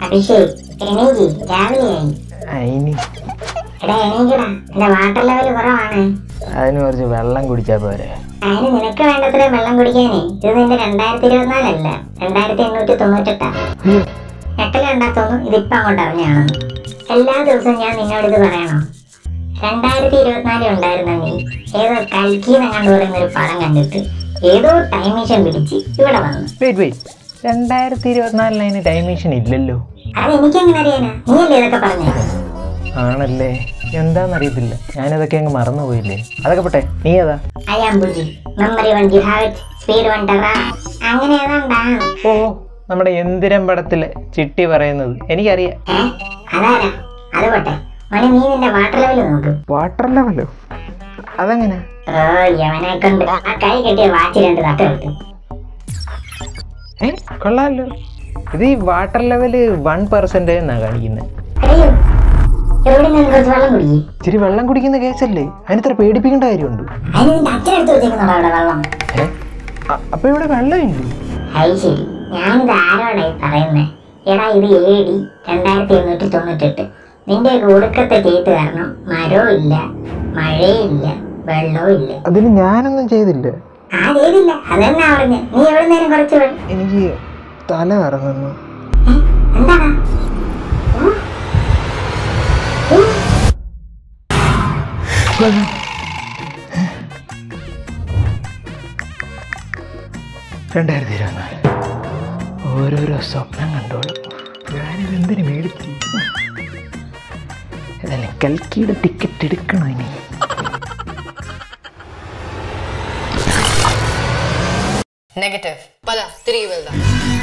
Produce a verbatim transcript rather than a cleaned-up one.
അഭിഷേക് എണീക്ക്, രാവിലെയായി. എടാ എണീക്കടാ, എന്റെ വാട്ടർ ലെവൽ കുറവാണ്. അതിന് കുറച്ച് വെള്ളം കുടിച്ചാ പോരെ? അതിന് നിനക്ക് വേണ്ടത്ര വെള്ളം കുടിക്കാനേ. ഇത് നിന്റെ രണ്ടായിരത്തി ഇരുപത്തിനാലല്ല, രണ്ടായിരത്തി എണ്ണൂറ്റി തൊണ്ണൂറ്റെട്ടാ. എട്ടലുണ്ടാത്തോന്നു ഇതിപ്പോ അങ്ങോട്ട് അറിഞ്ഞാണെന്ന്. എല്ലാ ദിവസവും ഞാൻ നിന്നോട് ഇത് പറയണോ? രണ്ടായിരത്തി ഇരുപത്തിനാലിൽ ഉണ്ടായിരുന്നെങ്കിൽ ഏതോ കൽക്കീന്ന് കണ്ടു പറയുന്ന ഒരു പടം കണ്ടിട്ട് ഏതോ ടൈം മെഷീൻ പിടിച്ച് ഇവിടെ വന്നു. രണ്ടായിരത്തി ഇരുപത്തിനാലിന് അതിന് ടൈം മെഷീൻ ഇല്ലല്ലോ. അത് എനിക്കെങ്ങനെ അറിയാനാ? നീയല്ലേ ഇതൊക്കെ പറഞ്ഞത്? ആണല്ലേ, എന്താന്നറിയത്തില്ല, ഞാനിതൊക്കെ അങ്ങ് മറന്നുപോയില്ലേ. അതൊക്കെ പോട്ടെ, നീ ഏതാ? മെമ്മറി വൺ ജിഹാഡ്, സ്പീഡ് വൺ ടെറ, അങ്ങനെ ഏതാണ്ടാ. ഓ, നമ്മുടെ എന്തിരം പടത്തിലെ ചിട്ടി പറയുന്നത് എനിക്കറിയാം. അതാരാ? അത് പോട്ടെ, മണി നീ നിന്റെ വാട്ടർ ലെവൽ നോക്ക്. വാട്ടർ ലെവലോ? അതെങ്ങനെ? ഓ യവനെ കൊണ്ട് ആ കൈ കെട്ടിയ വാച്ച് രണ്ട് തട്ട കിട്ടും. ഏ കൊള്ളാമല്ലോ. ഇത് ഈ വാട്ടർ ലെവല് വൺ പെർസെന്റ് എന്നാ കാണിക്കുന്നത്. ഇച്ചിരി വെള്ളം കുടിക്കുന്ന കേസല്ലേ, അതിനിത്ര പേടിപ്പിക്കേണ്ട കാര്യമുണ്ട്? അപ്പൊ ഇവിടെ വെള്ളമില്ലേ? ശരി, ഞാനിത് ആരോടായി പറയുന്നേ? എടാ ഇത് എ ഡി രണ്ടായിരത്തി എണ്ണൂറ്റി തൊണ്ണൂറ്റെട്ട്. നിന്റെ ഒടുക്കത്തെ ചെയ്ത് കാരണം മരവും ഇല്ല, മഴയില്ല, വെള്ളവും ഇല്ല. അതിന് ഞാനൊന്നും ചെയ്തില്ല. ആ ചെയ്തില്ല, അതെന്നാ പറഞ്ഞ. നീ എവിടെ നേരം കുറച്ച് എനിക്ക് തല കറങ്ങുന്നു. എന്താടാ? രണ്ടായിരത്തി ഇരുപത്തിനാല് ഓരോരോ സ്വപ്നം കണ്ടോളും. ഞാനിതെന്തിനു മേടിച്ചു? ഏതായാലും കൽക്കിയുടെ ടിക്കറ്റ് എടുക്കണോ ഇനി? നെഗറ്റീവ് പല തിരികെ വെൽതാം.